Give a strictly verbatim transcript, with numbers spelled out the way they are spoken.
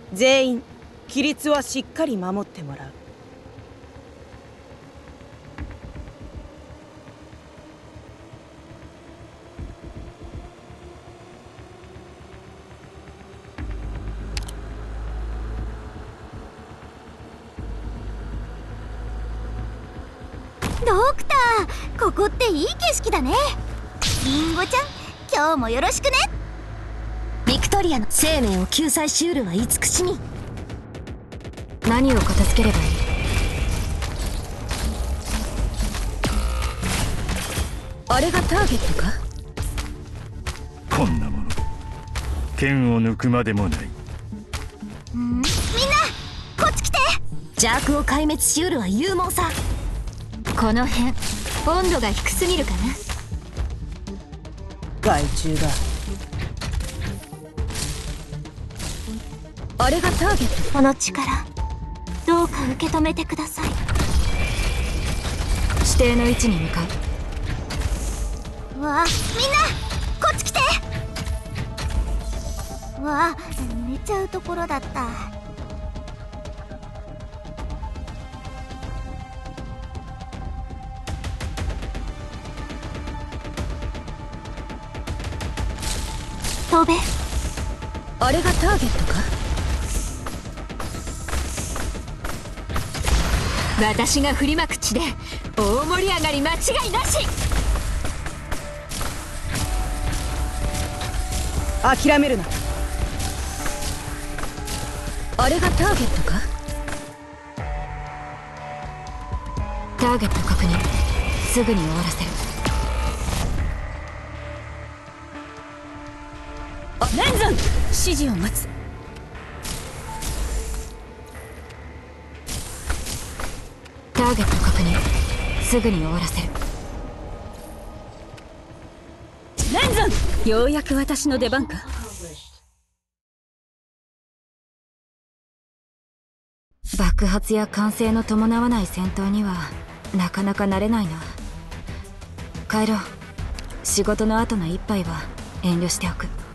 全員規律はしっかり守ってもらう。 ドクター、ここっていい景色だね。リンゴちゃん、今日もよろしくね。ビクトリアの生命を救済しうるは慈しみ。何を片付ければいい？あれがターゲットか？ こんなもの剣を抜くまでもない。 んみんなこっち来て。邪悪を壊滅しうるは勇猛さ。この辺温度が低すぎるかな。 害虫だ。 あれがターゲット。この力どうか受け止めてください。指定の位置に向かう。わあ、みんなこっち来て。わあ、寝ちゃうところだった。飛べ。あれがターゲットか？私が振りまく血で大盛り上がり間違いなし。 諦めるな。 あれがターゲットか？ターゲット確認。すぐに終わらせる。レンズン、指示を待つ。ターゲット確認。すぐに終わらせる。レンズン、ようやく私の出番か。爆発や歓声の伴わない戦闘にはなかなか慣れないな。帰ろう。仕事の後の一杯は遠慮しておく。